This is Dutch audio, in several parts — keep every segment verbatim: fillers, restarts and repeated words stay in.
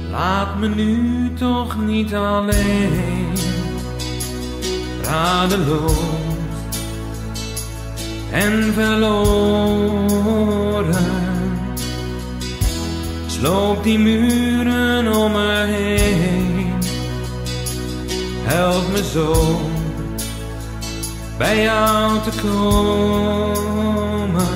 Laat me nu toch niet alleen, radeloos en verloren. Sloop die muren om me heen, help me zo bij jou te komen.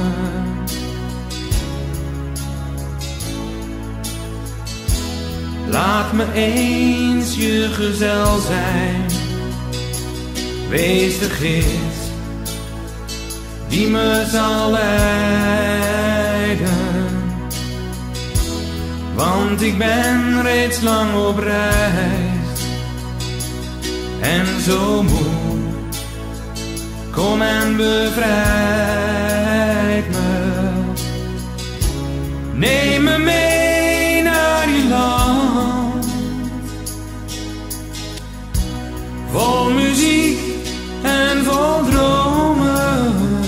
Laat me eens je gezel zijn, wees de gids die me zal leiden. Want ik ben reeds lang op reis en zo moe, kom en bevrijd me. Neem me mee naar je land, vol muziek en vol dromen.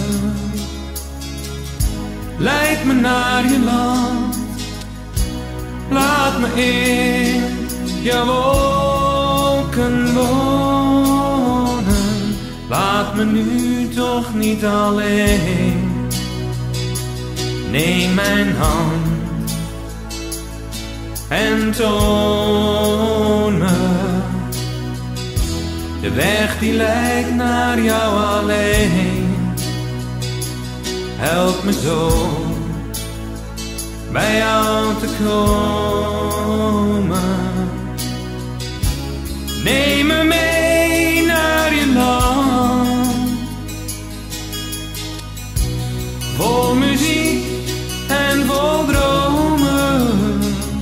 Leid me naar je land, laat me in jouw wolken wonen. Laat me nu toch niet alleen, neem mijn hand en toon me de weg die leidt naar jou alleen. Help me zo bij jou te komen. Neem me mee naar je land, vol muziek en vol dromen.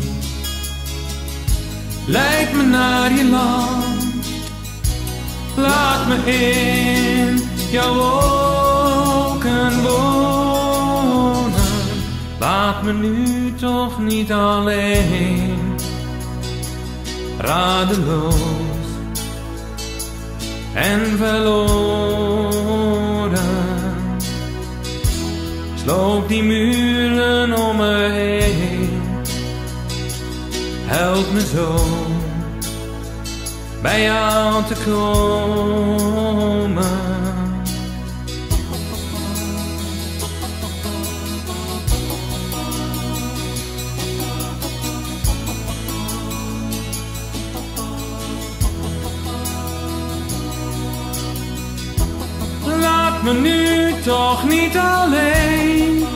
Leid me naar je land, laat me in jouw wolken wonen. Laat me nu toch niet alleen, radeloos en verloren. Sloop die muren om me heen, help me zo bij jou te komen. Laat me nu toch niet alleen,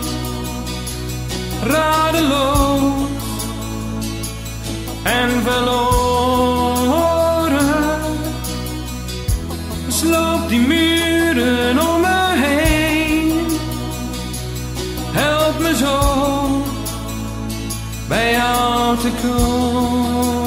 radeloos en verloren. Sloop die muren om me heen, help me zo bij jou te komen.